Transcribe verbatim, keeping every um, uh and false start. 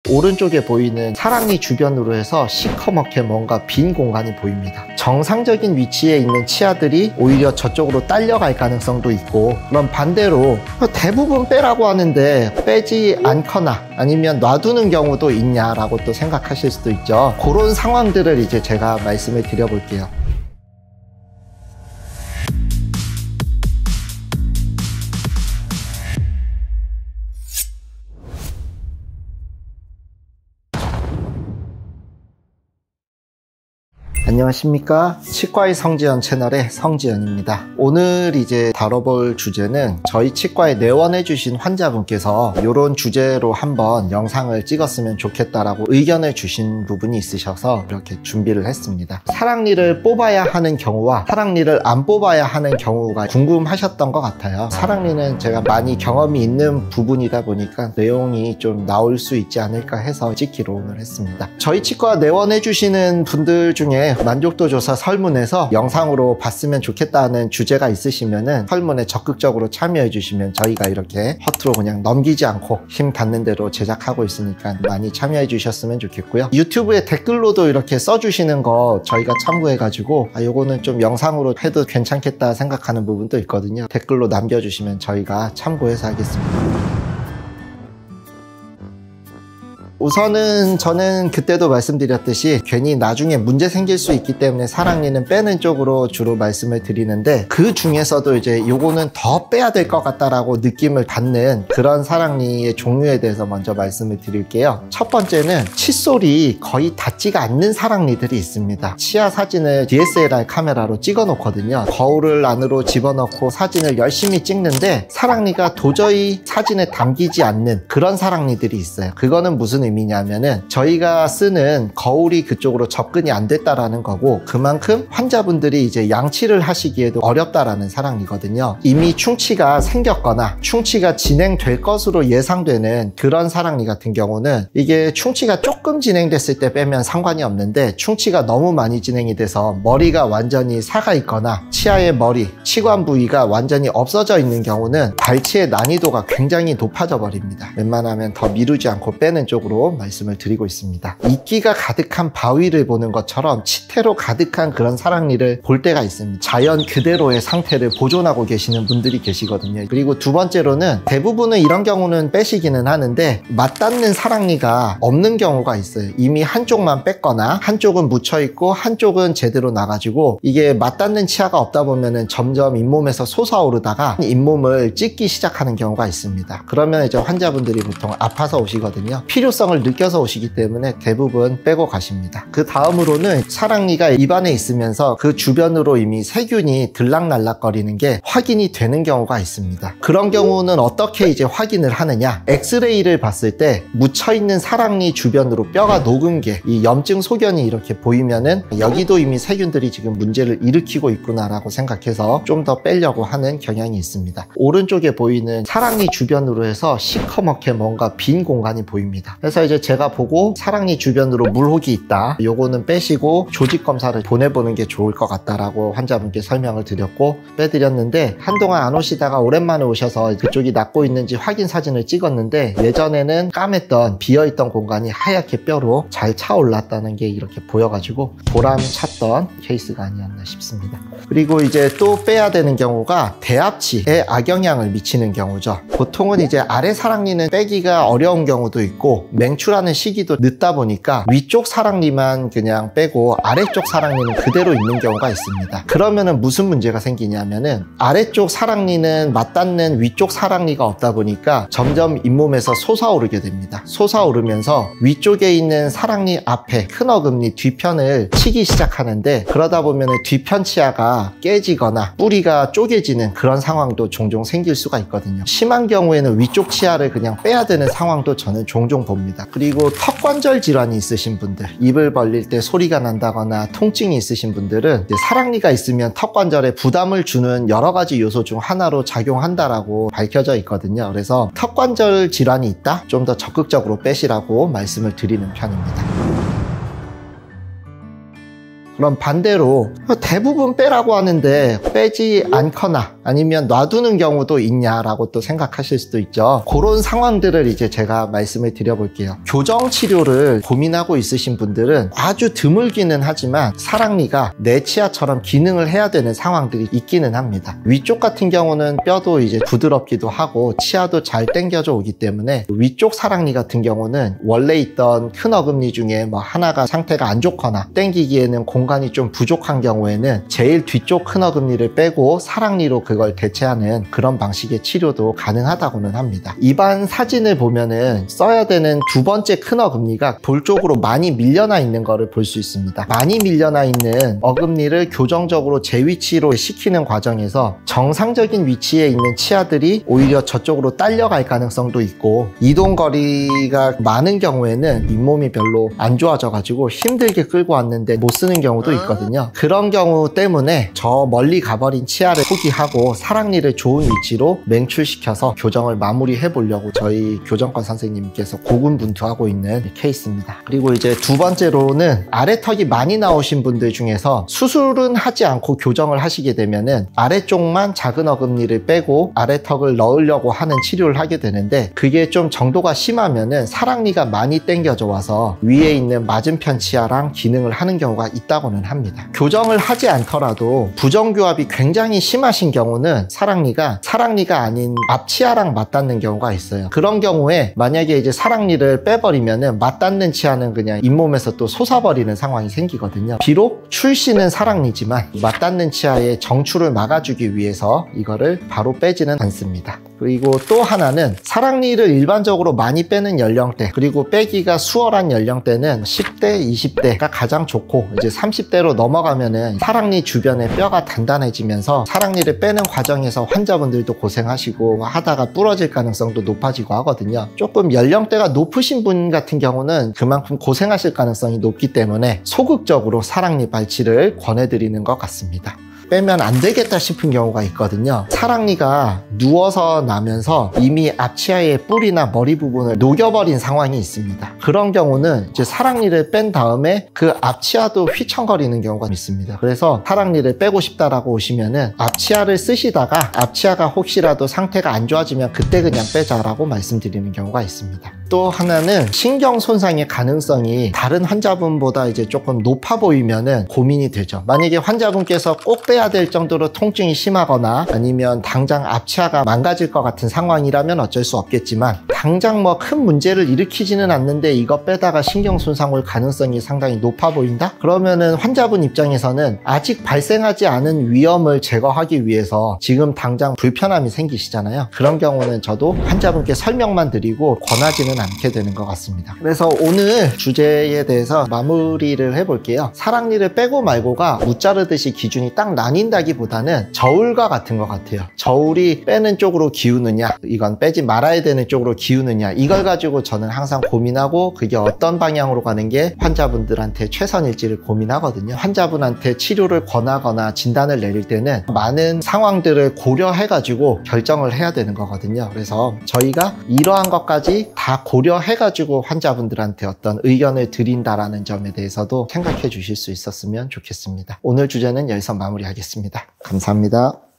오른쪽에 보이는 사랑니 주변으로 해서 시커멓게 뭔가 빈 공간이 보입니다. 정상적인 위치에 있는 치아들이 오히려 저쪽으로 딸려갈 가능성도 있고, 그럼 반대로 대부분 빼라고 하는데 빼지 않거나 아니면 놔두는 경우도 있냐라고 또 생각하실 수도 있죠. 그런 상황들을 이제 제가 말씀을 드려볼게요. 안녕하십니까, 치과의 성지연 채널의 성지연입니다. 오늘 이제 다뤄볼 주제는 저희 치과에 내원해 주신 환자분께서 이런 주제로 한번 영상을 찍었으면 좋겠다라고 의견을 주신 부분이 있으셔서 이렇게 준비를 했습니다. 사랑니를 뽑아야 하는 경우와 사랑니를 안 뽑아야 하는 경우가 궁금하셨던 것 같아요. 사랑니는 제가 많이 경험이 있는 부분이다 보니까 내용이 좀 나올 수 있지 않을까 해서 찍기로 오늘 했습니다. 저희 치과 내원해 주시는 분들 중에 만족도 조사 설문에서 영상으로 봤으면 좋겠다는 주제가 있으시면은 설문에 적극적으로 참여해 주시면 저희가 이렇게 허투루 그냥 넘기지 않고 힘 닿는 대로 제작하고 있으니까 많이 참여해 주셨으면 좋겠고요. 유튜브에 댓글로도 이렇게 써주시는 거 저희가 참고해 가지고 아, 요거는 좀 영상으로 해도 괜찮겠다 생각하는 부분도 있거든요. 댓글로 남겨주시면 저희가 참고해서 하겠습니다. 우선은 저는 그때도 말씀드렸듯이 괜히 나중에 문제 생길 수 있기 때문에 사랑니는 빼는 쪽으로 주로 말씀을 드리는데, 그 중에서도 이제 요거는 더 빼야 될 것 같다라고 느낌을 받는 그런 사랑니의 종류에 대해서 먼저 말씀을 드릴게요. 첫 번째는 칫솔이 거의 닿지가 않는 사랑니들이 있습니다. 치아 사진을 디에스엘알 카메라로 찍어 놓거든요. 거울을 안으로 집어넣고 사진을 열심히 찍는데 사랑니가 도저히 사진에 담기지 않는 그런 사랑니들이 있어요. 그거는 무슨 의미냐면은 저희가 쓰는 거울이 그쪽으로 접근이 안 됐다라는 거고, 그만큼 환자분들이 이제 양치를 하시기에도 어렵다라는 사랑니거든요. 이미 충치가 생겼거나 충치가 진행될 것으로 예상되는 그런 사랑니 같은 경우는 이게 충치가 조금 진행됐을 때 빼면 상관이 없는데, 충치가 너무 많이 진행이 돼서 머리가 완전히 사가 있거나 치아의 머리, 치관 부위가 완전히 없어져 있는 경우는 발치의 난이도가 굉장히 높아져 버립니다. 웬만하면 더 미루지 않고 빼는 쪽으로 말씀을 드리고 있습니다. 이끼가 가득한 바위를 보는 것처럼 치태로 가득한 그런 사랑니를 볼 때가 있습니다. 자연 그대로의 상태를 보존하고 계시는 분들이 계시거든요. 그리고 두 번째로는 대부분은 이런 경우는 빼시기는 하는데 맞닿는 사랑니가 없는 경우가 있어요. 이미 한쪽만 뺐거나 한쪽은 묻혀있고 한쪽은 제대로 나가지고 이게 맞닿는 치아가 없다 보면은 점점 잇몸에서 솟아오르다가 잇몸을 찢기 시작하는 경우가 있습니다. 그러면 이제 환자분들이 보통 아파서 오시거든요. 필요성을 느껴서 오시기 때문에 대부분 빼고 가십니다. 그 다음으로는 사랑니가 입안에 있으면서 그 주변으로 이미 세균이 들락날락거리는 게 확인이 되는 경우가 있습니다. 그런 경우는 어떻게 이제 확인을 하느냐, 엑스레이를 봤을 때 묻혀있는 사랑니 주변으로 뼈가 녹은 게 이 염증 소견이 이렇게 보이면은 여기도 이미 세균들이 지금 문제를 일으키고 있구나라고 생각해서 좀 더 빼려고 하는 경향이 있습니다. 오른쪽에 보이는 사랑니 주변으로 해서 시커멓게 뭔가 빈 공간이 보입니다. 그래서 이제 제가 보고 사랑니 주변으로 물혹이 있다, 요거는 빼시고 조직 검사를 보내보는 게 좋을 것 같다라고 환자분께 설명을 드렸고 빼드렸는데, 한동안 안 오시다가 오랜만에 오셔서 그쪽이 낫고 있는지 확인 사진을 찍었는데 예전에는 까맸던 비어있던 공간이 하얗게 뼈로 잘 차올랐다는 게 이렇게 보여가지고 보람 찼던 케이스가 아니었나 싶습니다. 그리고 이제 또 빼야 되는 경우가 대합치에 악영향을 미치는 경우죠. 보통은 이제 아래 사랑니는 빼기가 어려운 경우도 있고 맹출하는 시기도 늦다 보니까 위쪽 사랑니만 그냥 빼고 아래쪽 사랑니는 그대로 있는 경우가 있습니다. 그러면은 무슨 문제가 생기냐면은 아래쪽 사랑니는 맞닿는 위쪽 사랑니가 없다 보니까 점점 잇몸에서 솟아오르게 됩니다. 솟아오르면서 위쪽에 있는 사랑니 앞에 큰 어금니 뒤편을 치기 시작하는데, 그러다 보면은 뒤편 치아가 깨지거나 뿌리가 쪼개지는 그런 상황도 종종 생길 수가 있거든요. 심한 경우에는 위쪽 치아를 그냥 빼야 되는 상황도 저는 종종 봅니다. 그리고 턱관절 질환이 있으신 분들, 입을 벌릴 때 소리가 난다거나 통증이 있으신 분들은 사랑니가 있으면 턱관절에 부담을 주는 여러 가지 요소 중 하나로 작용한다라고 밝혀져 있거든요. 그래서 턱관절 질환이 있다? 좀 더 적극적으로 빼시라고 말씀을 드리는 편입니다. 그럼 반대로 대부분 빼라고 하는데 빼지 않거나 아니면 놔두는 경우도 있냐라고 또 생각하실 수도 있죠. 그런 상황들을 이제 제가 말씀을 드려볼게요. 교정 치료를 고민하고 있으신 분들은 아주 드물기는 하지만 사랑니가 내 치아처럼 기능을 해야 되는 상황들이 있기는 합니다. 위쪽 같은 경우는 뼈도 이제 부드럽기도 하고 치아도 잘 당겨져 오기 때문에 위쪽 사랑니 같은 경우는 원래 있던 큰 어금니 중에 뭐 하나가 상태가 안 좋거나 당기기에는 공간이 좀 부족한 경우에는 제일 뒤쪽 큰 어금니를 빼고 사랑니로 그걸 대체하는 그런 방식의 치료도 가능하다고는 합니다. 입안 사진을 보면은 써야 되는 두 번째 큰 어금니가 볼 쪽으로 많이 밀려나 있는 거를 볼 수 있습니다. 많이 밀려나 있는 어금니를 교정적으로 제 위치로 시키는 과정에서 정상적인 위치에 있는 치아들이 오히려 저쪽으로 딸려갈 가능성도 있고 이동거리가 많은 경우에는 잇몸이 별로 안 좋아져 가지고 힘들게 끌고 왔는데 못 쓰는 경우도 있거든요. 그런 경우 때문에 저 멀리 가버린 치아를 포기하고 사랑니를 좋은 위치로 맹출시켜서 교정을 마무리해 보려고 저희 교정과 선생님께서 고군분투하고 있는 케이스입니다. 그리고 이제 두 번째로는 아래턱이 많이 나오신 분들 중에서 수술은 하지 않고 교정을 하시게 되면은 아래쪽만 작은 어금니를 빼고 아래턱을 넣으려고 하는 치료를 하게 되는데 그게 좀 정도가 심하면은 사랑니가 많이 당겨져 와서 위에 있는 맞은편 치아랑 기능을 하는 경우가 있다고는 합니다. 교정을 하지 않더라도 부정교합이 굉장히 심하신 경우는 사랑니가 사랑니가 아닌 앞치아랑 맞닿는 경우가 있어요. 그런 경우에 만약에 이제 사랑니를 빼버리면은 맞닿는 치아는 그냥 잇몸에서 또 솟아버리는 상황이 생기거든요. 비록 출시는 사랑니지만 맞닿는 치아의 정출을 막아주기 위해서 이거를 바로 빼지는 않습니다. 그리고 또 하나는 사랑니를 일반적으로 많이 빼는 연령대 그리고 빼기가 수월한 연령대는 십 대, 이십 대가 가장 좋고 이제 삼십 대로 넘어가면은 사랑니 주변에 뼈가 단단해지면서 사랑니를 빼는 과정에서 환자분들도 고생하시고 하다가 부러질 가능성도 높아지고 하거든요. 조금 연령대가 높으신 분 같은 경우는 그만큼 고생하실 가능성이 높기 때문에 소극적으로 사랑니 발치를 권해드리는 것 같습니다. 빼면 안 되겠다 싶은 경우가 있거든요. 사랑니가 누워서 나면서 이미 앞치아의 뿔이나 머리 부분을 녹여버린 상황이 있습니다. 그런 경우는 이제 사랑니를 뺀 다음에 그 앞치아도 휘청거리는 경우가 있습니다. 그래서 사랑니를 빼고 싶다라고 오시면은 앞치아를 쓰시다가 앞치아가 혹시라도 상태가 안 좋아지면 그때 그냥 빼자라고 말씀드리는 경우가 있습니다. 또 하나는 신경 손상의 가능성이 다른 환자분보다 이제 조금 높아 보이면은 고민이 되죠. 만약에 환자분께서 꼭 빼야 될 정도로 통증이 심하거나 아니면 당장 앞치아가 망가질 것 같은 상황이라면 어쩔 수 없겠지만 당장 뭐 큰 문제를 일으키지는 않는데 이거 빼다가 신경 손상 올 가능성이 상당히 높아 보인다? 그러면은 환자분 입장에서는 아직 발생하지 않은 위험을 제거하기 위해서 지금 당장 불편함이 생기시잖아요. 그런 경우는 저도 환자분께 설명만 드리고 권하지는 않게 되는 것 같습니다. 그래서 오늘 주제에 대해서 마무리를 해볼게요. 사랑니를 빼고 말고가 무자르듯이 기준이 딱 나뉜다기보다는 저울과 같은 것 같아요. 저울이 빼는 쪽으로 기우느냐 이건 빼지 말아야 되는 쪽으로 기우느냐 이걸 가지고 저는 항상 고민하고 그게 어떤 방향으로 가는 게 환자분들한테 최선일지를 고민하거든요. 환자분한테 치료를 권하거나 진단을 내릴 때는 많은 상황들을 고려해 가지고 결정을 해야 되는 거거든요. 그래서 저희가 이러한 것까지 다 고려해 가지고 환자분들한테 어떤 의견을 드린다라는 점에 대해서도 생각해 주실 수 있었으면 좋겠습니다. 오늘 주제는 여기서 마무리하겠습니다. 감사합니다.